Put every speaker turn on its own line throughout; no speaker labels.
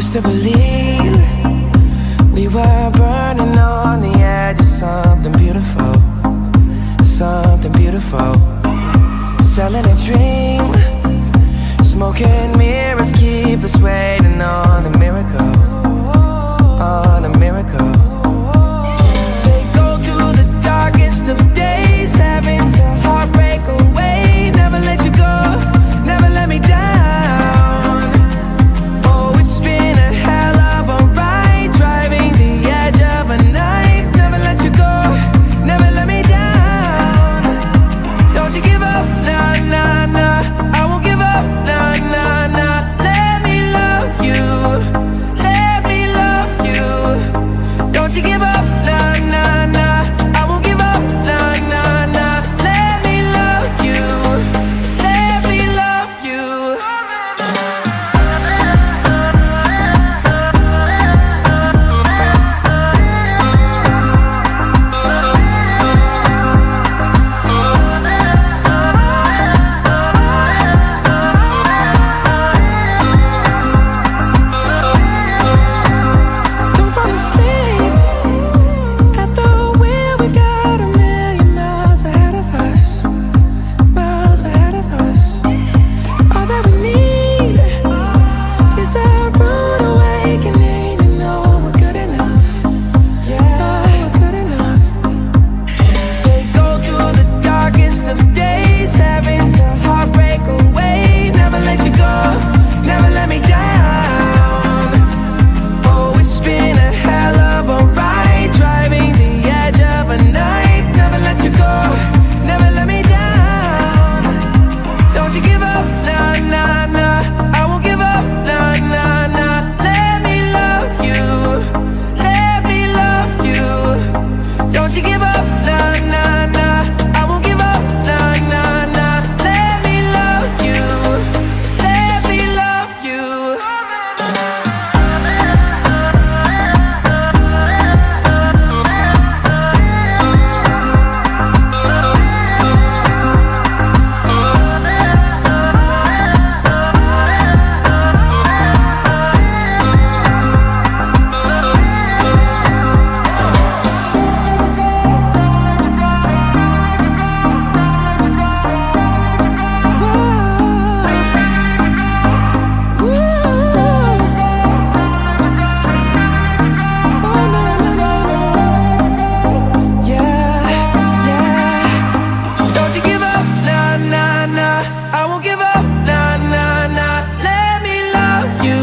used to believe we were burning on the edge of something beautiful, something beautiful. Selling a dream, smoking mirrors keep us waiting on a miracle, on a miracle. They go through the darkest of days, having to heartbreak away. Never let you go, never let me down. Oh, it's been a hell of a ride, driving the edge of a knife. Never let you go, never let me down. Don't you give up, nah, nah, nah. I won't give up, nah, nah, nah. Let me love you, let me love you. Don't you give up, nah, nah, nah. I won't give up, nah, nah, nah. Let me love you, let me love you. Don't fall asleep at the wheel. We got a million miles ahead of us, miles ahead of us. All that we need is a rude awakening to know we're good enough. Yeah, we're good enough. They go through the darkest of days, having to heartbreak away. Never let you go, never let me down. Oh, it's been a hell of a ride, driving the edge of a knife. Never let you go, never let me down. Don't you give up, nah, nah, nah. I won't give up, nah, nah, nah. Let me love you, let me love you. Don't you give up, nah, nah, nah. I won't give up, nah, nah, nah. Let me love you, let me love you. Don't you give up, nah, nah, nah. I won't give up, nah, nah, nah. Let me love you,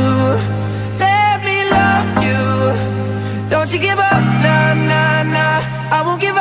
let me love you. Don't you give up, nah, nah, nah. I won't give up.